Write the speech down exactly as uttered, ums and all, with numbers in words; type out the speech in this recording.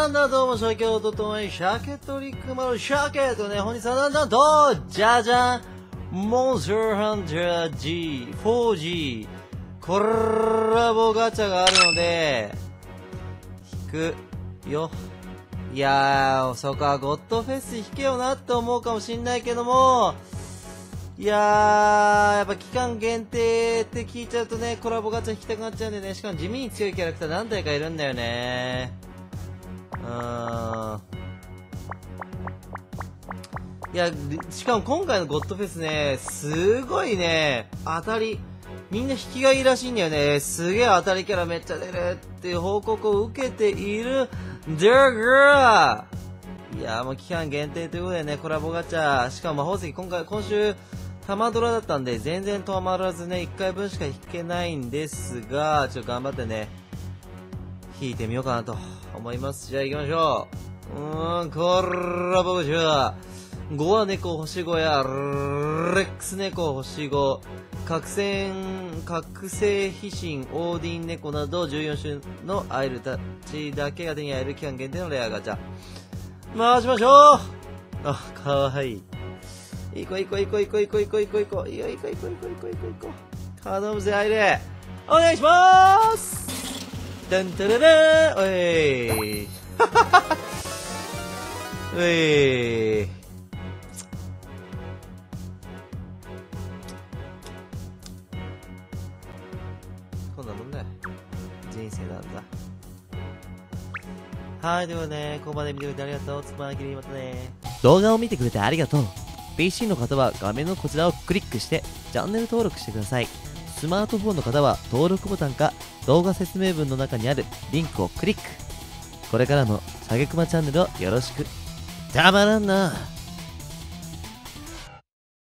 なんだ、どうも、シャケオとともに、シャケトリックマルシャケとね、本日はなんだと、じゃじゃん、モンスターハンター ジー、フォージー、コラボガチャがあるので、引くよ。いやー、そこはゴッドフェス引けよなって思うかもしんないけども、いやー、やっぱ期間限定って聞いちゃうとね、コラボガチャ引きたくなっちゃうんでね、しかも地味に強いキャラクター何体かいるんだよね。うーん。いや、しかも今回のゴッドフェスね、すごいね、当たり、みんな引きがいいらしいんだよね。すげえ当たりキャラめっちゃ出るっていう報告を受けているんだが、いやーもう期間限定ということでね、コラボガチャ、しかも魔法石今回、今週、玉ドラだったんで、全然止まらずね、いっかいぶんしか引けないんですが、ちょっと頑張ってね、引いてみようかなと思います。じゃあ行きましょう。うーん、コラボガチャ。ごは猫星ごや、レックス猫星ご、覚醒、覚醒飛神、オーディン猫などじゅうよん種のアイルたちだけが手に入る期間限定のレアガチャ。回しましょう。あ、かわいい。行こう行こう行こう行こう行こう行こう行こう行こう。いや行こう行こう行こう行こう行こう行こう。頼むぜ、アイレ。お願いしまーす。ダンタララー。おい。おい。こんなもんだよ。人生なんだ。はい、ではね、ここまで見てくれてありがとう。つまんきりまたね。 動画を見てくれてありがとう。ピーシー の方は画面のこちらをクリックしてチャンネル登録してください。スマートフォンの方は登録ボタンか動画説明文の中にあるリンクをクリック。これからもシャゲクマチャンネルをよろしく。たまらんな。